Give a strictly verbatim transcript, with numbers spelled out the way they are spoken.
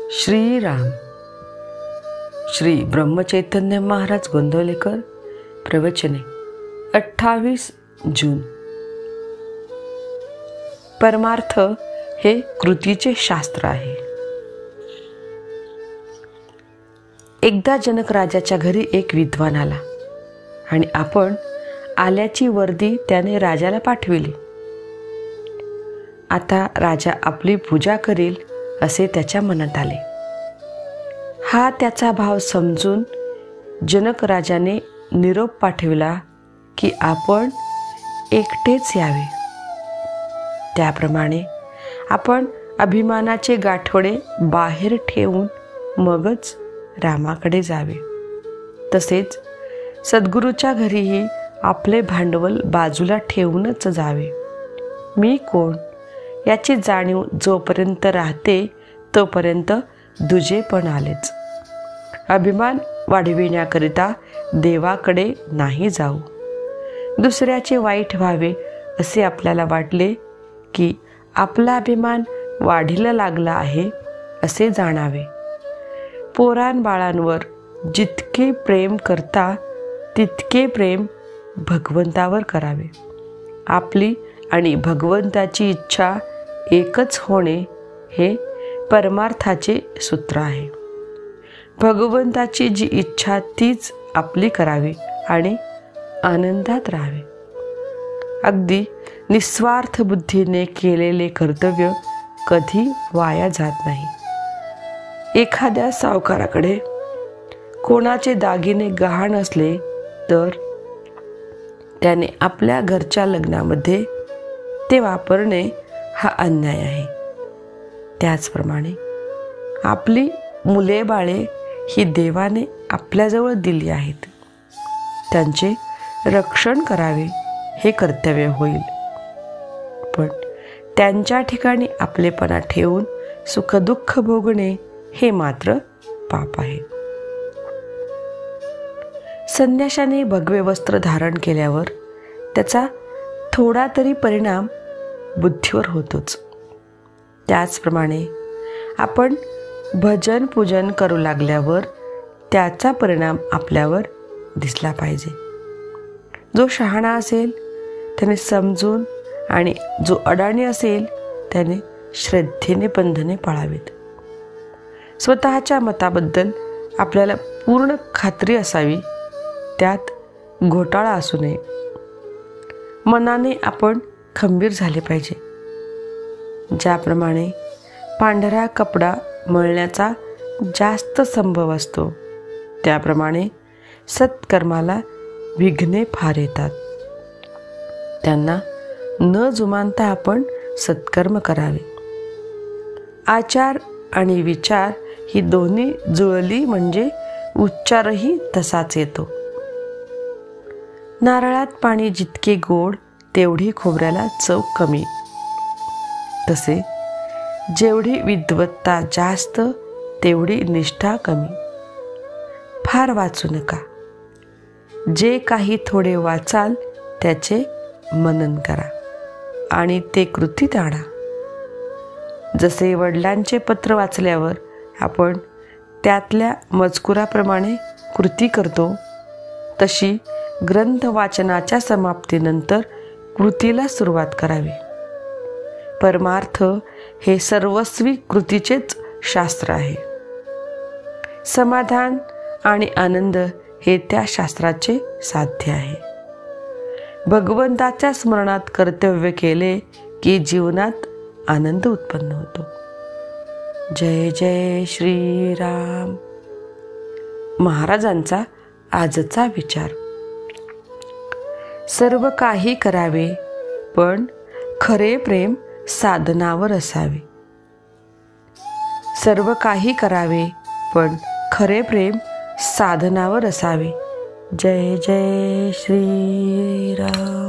श्रीराम. श्री ब्रह्मचैतन्य महाराज गोंदवलेकर. प्रवचने अठ्ठावीस जून. परमार्थ हे कृतीचे शास्त्र आहे. एकदा जनक राजाच्या घरी एक विद्वान आला आणि आपण आल्याची वर्दी त्याने राजाला पाठविली. आता राजा आपली पूजा करील असे त्याच्या मनात आले. हा त्याचा भाव समजून जनक राजाने निरोप पाठविला की आपण एकटेच यावे. त्याप्रमाणे आपण अभिमानाचे गाठोडे बाहेर ठेवून मगच रामाकडे जावे. तसेच सद्गुरूच्या घरीही आपले भांडवल बाजूला ठेवूनच जावे. मी कोण याची जाणीव जोपर्यंत राहते तोपर्यंत दुजेपण आलेच. अभिमान वाढविण्याकरिता देवाकडे नाही जाऊ. दुसऱ्याचे वाईट व्हावे असे आपल्याला वाटले की आपला अभिमान वाढीला लागला आहे असे जाणावे. पोरान बाळांवर जितके प्रेम करता तितके प्रेम भगवंतावर करावे. आपली आणि भगवंताची इच्छा एकच होणे हे परमार्थाचे सूत्र आहे. भगवंताची जी इच्छा तीच आपली करावी आणि आनंदात राहावे. अगदी निस्वार्थ बुद्धीने केलेले कर्तव्य कधी वाया जात नाही. एखाद्या सावकाराकडे कोणाचे दागिने गहाण असले तर त्याने आपल्या घरच्या लग्नामध्ये ते वापरणे हा अन्याय आहे. त्याचप्रमाणे आपली मुले बाळे ही देवाने आपल्याजवळ दिली आहेत. त्यांचे रक्षण करावे हे कर्तव्य होईल. पण त्यांच्या ठिकाणी आपलेपणा ठेवून सुखदुःख भोगणे हे मात्र पाप आहे. संन्याशाने भगवे वस्त्र धारण केल्यावर त्याचा थोडा तरी परिणाम बुद्धीवर होतोच. त्याचप्रमाणे आपण भजन पूजन करू लागल्यावर त्याचा परिणाम आपल्यावर दिसला पाहिजे. जो शहाणा असेल त्याने समजून आणि जो अडाणी असेल त्याने श्रद्धेने बंधने पाळावीत. स्वतःच्या मताबद्दल आपल्याला पूर्ण खात्री असावी. त्यात घोटाळा असू नये. मनाने आपण खंबीर झाले पाहिजे. ज्याप्रमाणे पांढरा कपडा मळण्याचा जास्त संभव असतो त्याप्रमाणे सत्कर्माला विघ्ने फार येतात. त्यांना न जुमानता आपण सत्कर्म करावे. आचार आणि विचार ही दोन्ही जुळली म्हणजे उच्चारही तसाच येतो. नारळात पाणी जितके गोड तेवढी खोबऱ्याला चव कमी. तसे जेवढी विद्वत्ता जास्त तेवढी निष्ठा कमी. फार वाचू नका. जे काही थोडे वाचाल त्याचे मनन करा आणि ते कृतीत आणा. जसे वडिलांचे पत्र वाचल्यावर आपण त्यातल्या मजकुराप्रमाणे कृती करतो तशी ग्रंथ वाचनाच्या समाप्तीनंतर कृतीला सुरुवात करावी. परमार्थ हे सर्वस्वी कृतीचेच शास्त्र आहे. समाधान आणि आनंद हे त्या शास्त्राचे साध्य आहे. भगवंताच्या स्मरणात कर्तव्य केले की जीवनात आनंद उत्पन्न होतो. जय जय श्रीराम. महाराजांचा आजचा विचार. सर्व काही करावे पण खरे प्रेम साधनावर असावे. सर्व काही करावे पण खरे प्रेम साधनावर असावे. जय जय श्रीराम.